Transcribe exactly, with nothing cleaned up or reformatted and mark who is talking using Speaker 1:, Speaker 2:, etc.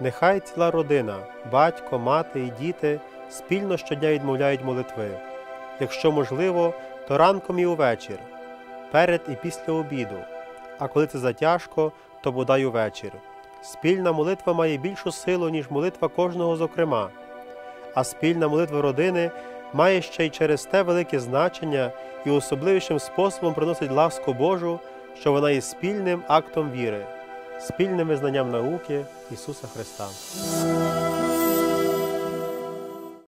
Speaker 1: Нехай ціла родина, батько, мати і діти спільно щодня відмовляють молитви. Якщо можливо, то ранком і увечір, перед і після обіду, а коли це затяжко, то бодай увечір. Спільна молитва має більшу силу, ніж молитва кожного зокрема, а спільна молитва родини має ще й через те велике значення і особливішим способом приносить ласку Божу, що вона є спільним актом віри, спільним визнанням науки Ісуса Христа.